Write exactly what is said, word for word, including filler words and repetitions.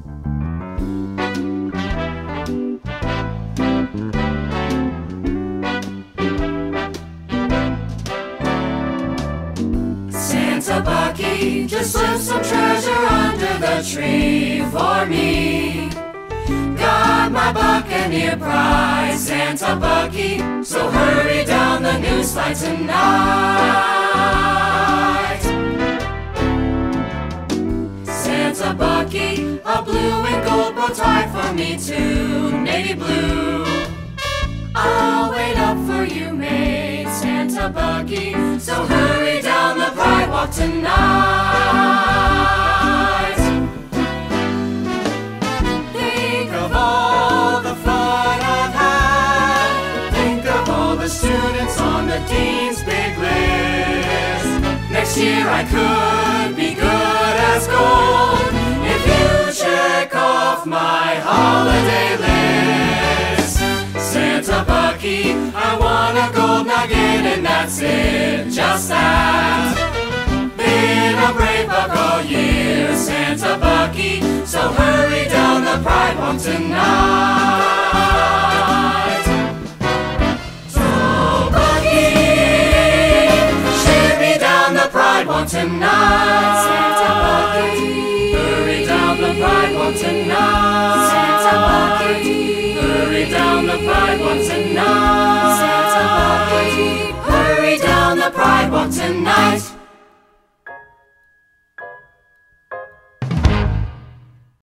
Santa Bucky, just slip some treasure under the tree for me. Got my Buccaneer pride, Santa Bucky, so hurry down the new slide tonight. Santa Bucky, a blue and gold bow tie for me too, navy blue. I'll wait up for you, maid, Santa Bucky, so hurry down the Pride Walk tonight. Think of all the fun I've had. Think of all the students on the Dean's big list. Next year I could be good as gold if you check off my holiday list. Santa Bucky, I want a gold nugget and that's it, just that. Been a brave buck all year, Santa Bucky, so hurry down the Pride Walk tonight. So Bucky, share me down the Pride Walk tonight. Santa Bucky, hurry down the Pride Walk tonight. Santa Bucky, hurry down the Pride Walk tonight. Santa Bucky, hurry down the Pride Walk tonight.